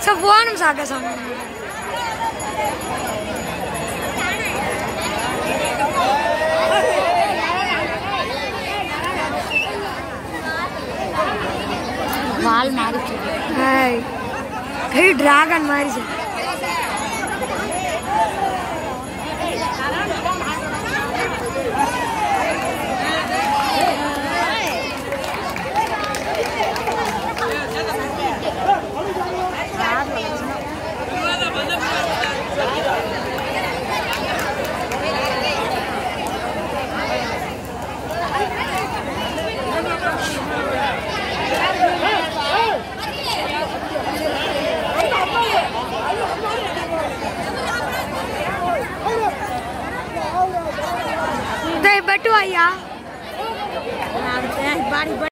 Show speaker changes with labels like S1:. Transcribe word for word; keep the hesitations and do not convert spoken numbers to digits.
S1: सब वो हम सागे सामने
S2: वाल मारी
S1: है कहीं ड्रैगन मारी से बटुआ